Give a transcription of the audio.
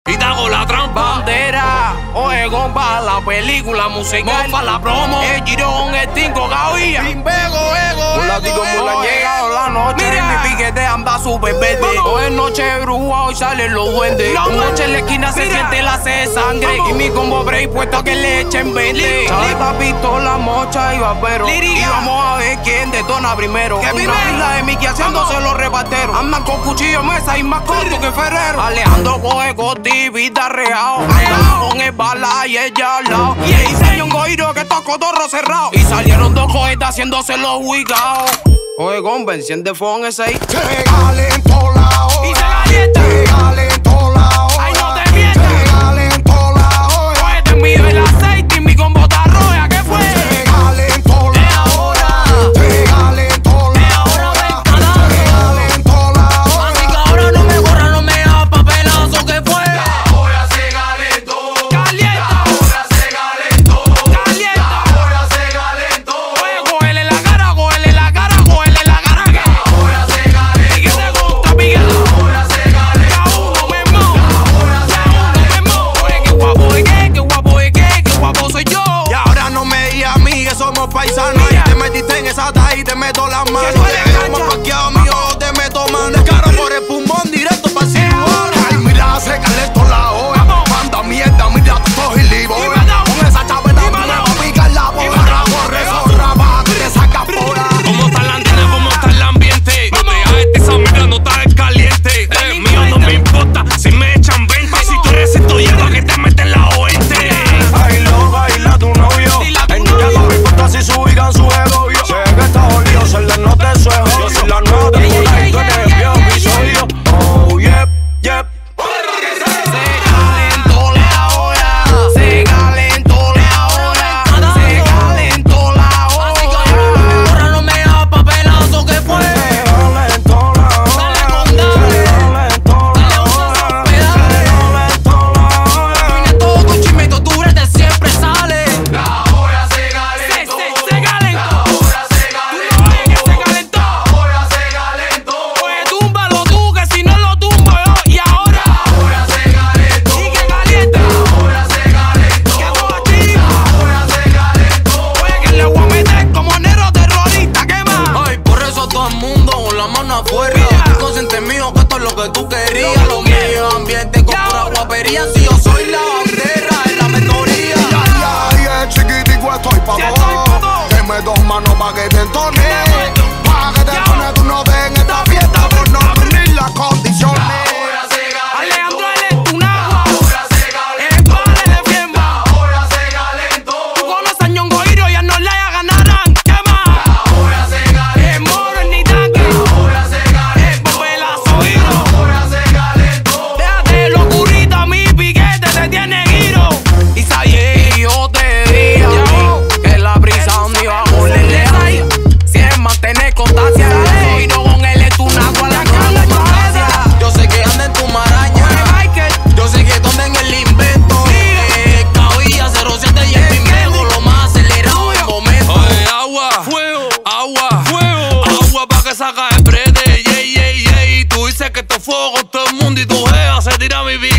y te hago la trampa. Bandera, Oegón para la película musical, para la promo, el girón, el tinco, gavilla, Pimbego, ego, llegado la noche, mira. Mi piquete anda súper verde. Hoy es noche de bruja, hoy salen los duendes. Noche en la esquina se siente la sed de sangre. Y mi combo break puesto que le echen verde. Chata, pistola, mocha y barbero. Y vamos a ver quién detona primero. Una isla de Mickey haciéndose los reparteros. Andan con cuchillo en mesa y más corto que Ferrero. Alejandro coge Coti, vida real. Andaba con el bala y ella al lado. Y ahí salió un goiro que tocó torro cerrado. Y salieron dos cohetes haciéndose los ubicados. Oye, compa, enciende fuego en ese ahí. Se calentó la hora. Y se calienta. Se calentó la hora. Ay, no te mientas. Se calentó la hora. Oye, te envío el aceite y mi combo está roja. ¿Qué fue? Se calentó la hora. Se calentó la hora. Se calentó la hora. Así que ahora no me borra, no me haga papelazo. ¿Qué fue? La hora se calentó. Calienta. La hora se calentó. Calienta. La hora se calentó. Oye, cógele la cara, cógele la cara, cógele la cara. ¿Qué? La hora se calentó. ¿Y qué te gusta, Miguel? La hora se calentó. Uno mismo. La hora se Mismo. Oye, qué guapo es que, qué guapo es que, qué guapo soy yo. Y ahora no me digas a mí que somos paisanos. Mira. Y te metiste en esa taja y te meto las manos. tú eres Te cancha. como parqueado, mi ojo te meto mano. Caro por el pulmón, directo para Silvano. Ay, mira, se calentó la hora. Vamos. Manda mierda, mira tu tojilibo. Dímelo. Con esa chaveta tú me Dímelo. vas a picar la borra. Corre, zorra, baja, que te sacas por ahí. ¿Cómo está la antena? ¿Cómo está el ambiente? No te hagas esa mierda, no estás caliente. Mío no me importa si me echan 20. Si tú eres esto lleva que te meten la oeste. Baila tu novio. Dile a tu En ya novio. no me importa si se ubican su ego. Sé que estás jodido, se le nota eso es jodido. Si la nueva temporada y tú eres el viejo episodio. Oh, yep, yep. Se calentó la hora. Se calentó la hora. Se calentó la hora. Así que ahora no me borra, no me haga papelazo. ¿Qué fue? Se calentó la hora. Dale con dale. Se calentó la Dale unos hora. pedales. Se calentó la hora. Viene todo con chismito, tú eres de siempre sale. La hora se calentó. Se calentó. La hora se Tú no oyes que se calentó. La hora se calentó. Oye, túmbalo tú, que si no lo tumbo yo. Y ahora, La hora se calentó. y que calienta. La hora se calentó. Que todo aquí. La hora se calentó. Oye, que le voy a meter como negro terrorista. ¿Qué más? Ay, por eso todo el mundo con la mano afuera. Tú consciente mío que esto es lo que tú querías. Lo mío, ambiente con pura guapería. Si yo soy la bandera, es la mentoría. Ay, chiquitico, estoy pa' Sí, estoy todo. pa' todo. Deme dos manos pa' que te entone. Pa' que te Ya. entone, tú no ves en esta fiesta por no reunir las condiciones. Ahora se calentó. Alejandro el Tunagua. Ahora se El calentó. padre de Fiemba. Ahora se calentó. Tú conoces a Ñongo Hiro y a Nolaya ganarán. ¿Qué más? Ahora se calentó. El Moro, el Nitanque. Ahora se El calentó. Popelazo Hiro. Ahora se calentó. Déjate de locurita, mi piquete te tiene giro. Y sabía, y yo te diría que la prisa me iba a volverle ahí. Si es mantener constancia, soy no con él es tu nagua la constancia. Yo sé que anda en tu maraña. Yo sé que tomen el invento. Cabilla 07 y el Pimbego, lo más acelerado en momento. Oye, agua, fuego, agua, fuego, agua pa' que saca el prete, yeah, yeah, yeah. Tú dices que esto es fuego con todo el mundo y tu jeva se tira mi vida.